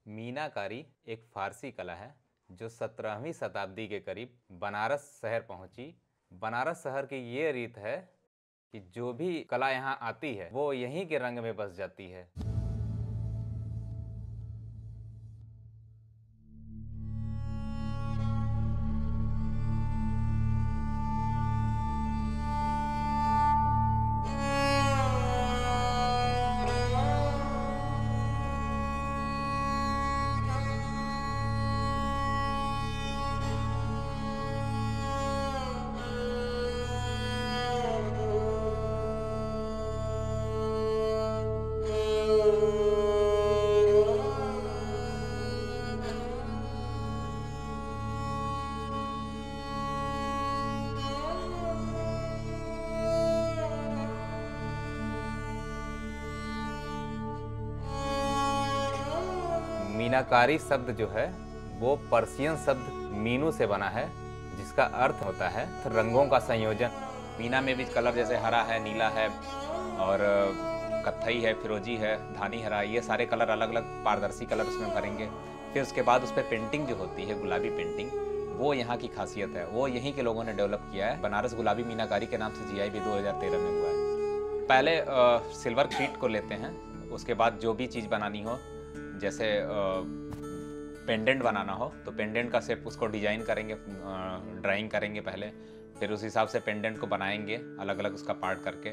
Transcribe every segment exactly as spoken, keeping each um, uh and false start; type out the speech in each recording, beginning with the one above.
मीनाकारी एक फारसी कला है जो सत्रहवीं शताब्दी के करीब बनारस शहर पहुंची। बनारस शहर की ये रीत है कि जो भी कला यहाँ आती है वो यहीं के रंग में बस जाती है। मीनाकारी शब्द जो है वो पर्शियन शब्द मीनू से बना है, जिसका अर्थ होता है रंगों का संयोजन। मीना में भी कलर जैसे हरा है, नीला है और कत्थई है, फिरोजी है, धानी हरा, ये सारे कलर अलग अलग पारदर्शी कलर उसमें भरेंगे। फिर उसके बाद उस पर पेंटिंग जो होती है, गुलाबी पेंटिंग, वो यहाँ की खासियत है। वो यहीं के लोगों ने डेवलप किया है। बनारस गुलाबी मीनाकारी के नाम से जीआई भी दो हज़ार तेरह में हुआ है। पहले आ, सिल्वर शीट को लेते हैं, उसके बाद जो भी चीज़ बनानी हो, जैसे पेंडेंट बनाना हो तो पेंडेंट का शेप उसको डिजाइन करेंगे, ड्राइंग करेंगे पहले, फिर उस हिसाब से पेंडेंट को बनाएंगे अलग अलग उसका पार्ट करके।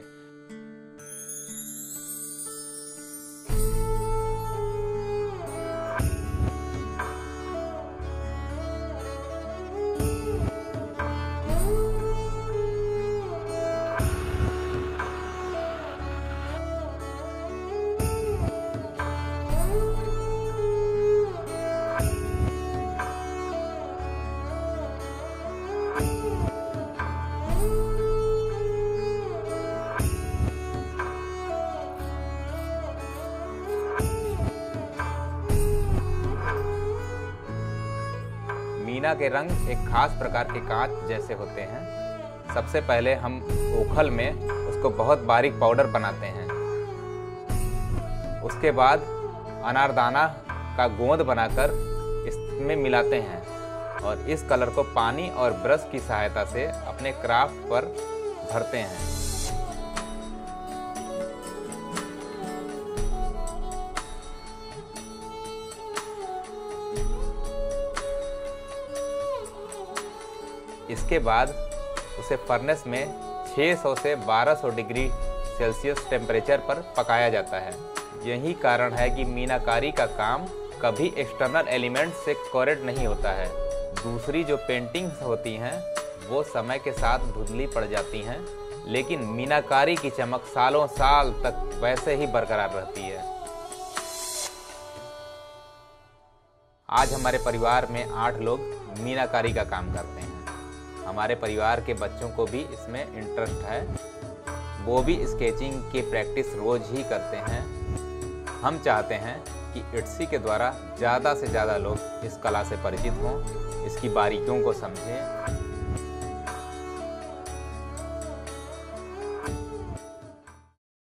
मीना के रंग एक खास प्रकार के कांच जैसे होते हैं। सबसे पहले हम ओखल में उसको बहुत बारीक पाउडर बनाते हैं। उसके बाद अनारदाना का गोंद बनाकर इसमें मिलाते हैं और इस कलर को पानी और ब्रश की सहायता से अपने क्राफ्ट पर भरते हैं। इसके बाद उसे फर्नेस में छह सौ से बारह सौ डिग्री सेल्सियस टेम्परेचर पर पकाया जाता है। यही कारण है कि मीनाकारी का काम कभी एक्सटर्नल एलिमेंट से कोरेट नहीं होता है। दूसरी जो पेंटिंग्स होती हैं वो समय के साथ धुंधली पड़ जाती हैं, लेकिन मीनाकारी की चमक सालों साल तक वैसे ही बरकरार रहती है। आज हमारे परिवार में आठ लोग मीनाकारी का काम करते हैं। हमारे परिवार के बच्चों को भी इसमें इंटरेस्ट है, वो भी स्केचिंग की प्रैक्टिस रोज ही करते हैं। हम चाहते हैं कि एट्सी के द्वारा ज़्यादा से ज़्यादा लोग इस कला से परिचित हों, इसकी बारीकियों को समझें